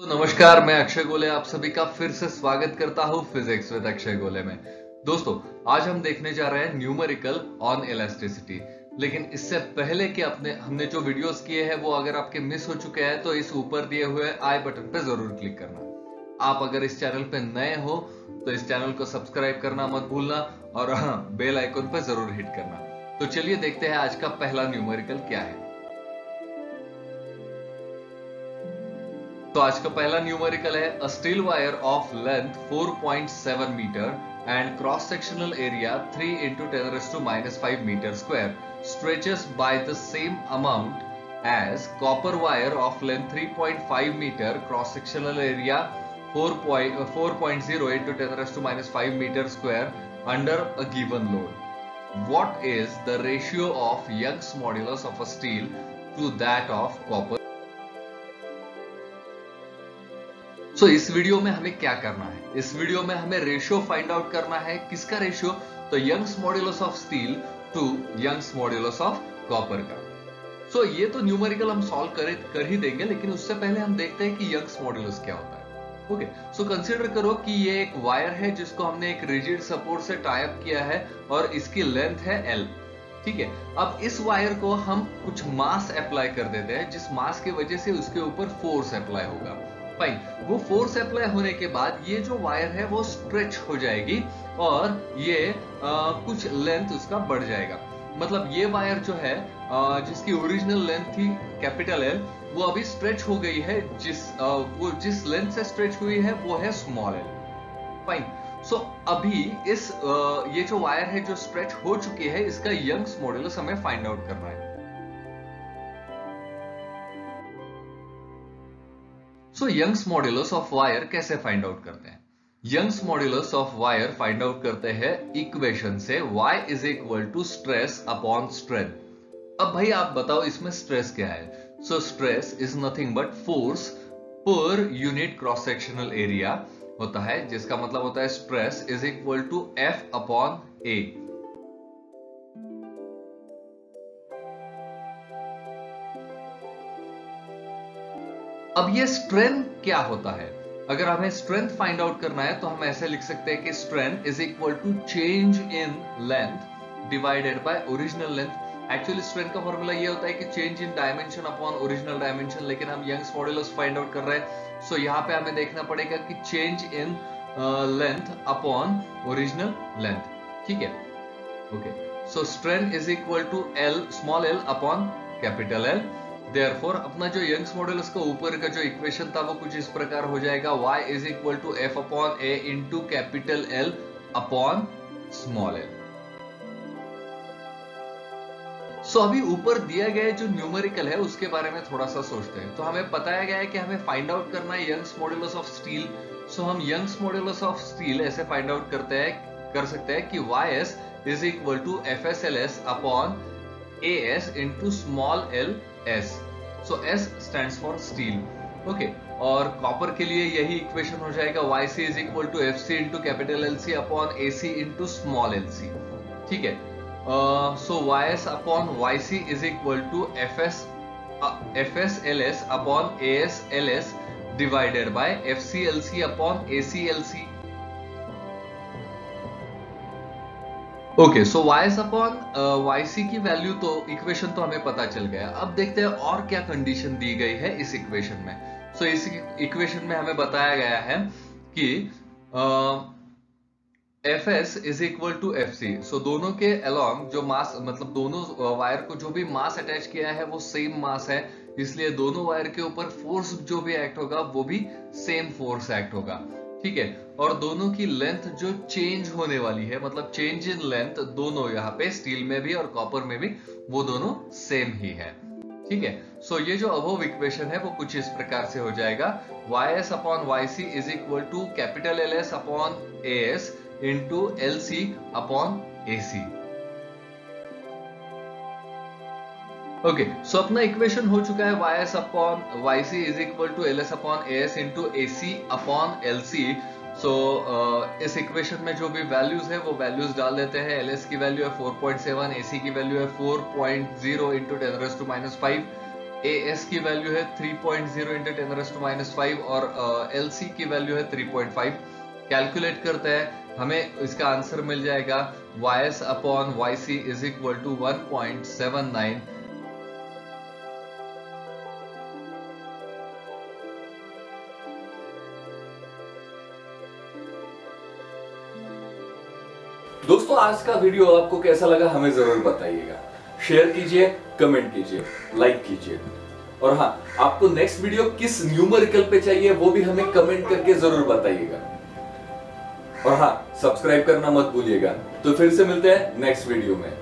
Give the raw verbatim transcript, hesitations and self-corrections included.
तो नमस्कार, मैं अक्षय गोले आप सभी का फिर से स्वागत करता हूं फिजिक्स विद अक्षय गोले में। दोस्तों, आज हम देखने जा रहे हैं न्यूमेरिकल ऑन इलास्टिसिटी। लेकिन इससे पहले कि अपने हमने जो वीडियोस किए हैं वो अगर आपके मिस हो चुके हैं तो इस ऊपर दिए हुए आई बटन पे जरूर क्लिक करना। आप अगर इस चैनल पे नए हो तो इस चैनल को सब्सक्राइब करना मत भूलना और हाँ, बेल आइकन पे जरूर हिट करना। तो चलिए देखते हैं आज का पहला न्यूमेरिकल क्या है। तो आज का पहला न्यूमेरिकल है a steel wire of length four point seven metre and cross sectional area three into ten raised to minus five metre square stretches by the same amount as copper wire of length three point five metre cross sectional area four point zero into ten raised to minus five metre square under a given load. What is the ratio of Young's modulus of a steel to that of copper? So so, इस video में हमें क्या करना है? इस video में हमें ratio find out करना है। किसका रेशियो? तो Young's modulus of steel to Young's modulus of copper का। सो so, ये तो न्यूमेरिकल हम सॉल्व कर, कर ही देंगे, लेकिन उससे पहले हम देखते हैं कि यंग्स मॉड्यूलस क्या होता है। ओके, सो कंसीडर करो कि ये एक वायर है जिसको हमने एक रिजिड सपोर्ट से टाई अप किया है और इसकी लेंथ है एल। ठीक है, अब इस वायर को हम कुछ मास अप्लाई कर देते हैं, जिस मास की वजह से उसके ऊपर फोर्स अप्लाई होगा। फाइन, वो फोर्स अप्लाई होने के बाद ये जो वायर है वो स्ट्रेच हो जाएगी और ये आ, कुछ लेंथ उसका बढ़ जाएगा। मतलब ये वायर जो है आ, जिसकी ओरिजिनल लेंथ थी कैपिटल एल, वो अभी स्ट्रेच हो गई है। जिस आ, वो जिस लेंथ से स्ट्रेच हुई है वो है स्मॉल एल। फाइन, सो अभी इस आ, ये जो वायर है जो स्ट्रेच हो चुकी है, इसका यंग्स मॉड्यूलस हमें फाइंड आउट करना है। So Young's modulus of wire कैसे फाइंड आउट करते हैं? Young's modulus of wire find out करते हैं इक्वेशन से y is equal to stress upon strain. अब भाई आप बताओ इसमें स्ट्रेस क्या है? So stress is nothing but force per unit cross sectional area होता है, जिसका मतलब होता है stress is equal to F upon ए। अब ये स्ट्रेंथ क्या होता है? अगर हमें स्ट्रेंथ फाइंड आउट करना है तो हम ऐसे लिख सकते हैं कि strength is equal to change in length divided by original length. Actually strength का फॉर्मूला ये होता है कि change in dimension upon original dimension, लेकिन हम यंग्स मॉड्यूलस फाइंड आउट कर रहे हैं। सो so, यहाँ पे हमें देखना पड़ेगा कि change in length upon original length. ठीक है, okay, so strength is equal to L small L upon capital L. Therefore, अपना जो यंग्स मॉड्यूलस का ऊपर का जो इक्वेशन था वो कुछ इस प्रकार हो जाएगा, y is equal to F upon A into capital L upon small L. So अभी ऊपर दिया गया जो न्यूमेरिकल है उसके बारे में थोड़ा सा सोचते हैं। तो हमें बताया गया है कि हमें फाइंड आउट करना है Young's modulus of steel. So हम यंग्स मॉड्यूलस ऑफ स्टील ऐसे फाइंड आउट करते हैं कर सकते हैं कि ys is equal to F S L S upon A S into small L S. So S stands for steel. Okay. और कॉपर के लिए यही इक्वेशन हो जाएगा, Y C is equal to F C into capital L C upon A C into small L C. ठीक है, so Y S upon Y C is equal to F S uh, F S L S upon A S L S divided by F C L C upon A C L C. Okay, so Y upon Y C की value तो equation तो हमें पता चल गया। अब देखते हैं और क्या कंडीशन दी गई है इस इक्वेशन में। सो so, इस इक्वेशन में हमें बताया गया है कि F S is equal to F C. So दोनों के अलोंग जो मास, मतलब दोनों वायर को जो भी मास अटैच किया है वो सेम मास है, इसलिए दोनों वायर के ऊपर फोर्स जो भी एक्ट होगा वो भी सेम फोर्स एक्ट होगा। ठीक है, और दोनों की लेंथ जो चेंज होने वाली है, मतलब चेंज इन लेंथ दोनों यहाँ पे स्टील में भी और कॉपर में भी वो दोनों सेम ही है। ठीक है, सो ये जो अबव इक्वेशन है वो कुछ इस प्रकार से हो जाएगा, Y S upon Y C is equal to capital L S upon A S into L C upon A C. Okay, so अपना इक्वेशन हो चुका है Y S upon Y C is equal to L S upon A S into A C upon L C. So इस equation में जो भी values है वो वैल्यूज डाल देते हैं। एल एस की वैल्यू है four point seven, A C की वैल्यू है four point zero into ten raised to minus five A S की वैल्यू है three point zero into ten raise to minus five और एल सी की value है three point five. Calculate करते हैं, हमें इसका आंसर मिल जाएगा Y S upon Y C is equal to one point seven nine. दोस्तों आज का वीडियो आपको कैसा लगा हमें जरूर बताइएगा, शेयर कीजिए, कमेंट कीजिए, लाइक कीजिए, और हाँ आपको नेक्स्ट वीडियो किस न्यूमेरिकल पे चाहिए वो भी हमें कमेंट करके जरूर बताइएगा, और हाँ सब्सक्राइब करना मत भूलिएगा। तो फिर से मिलते हैं नेक्स्ट वीडियो में।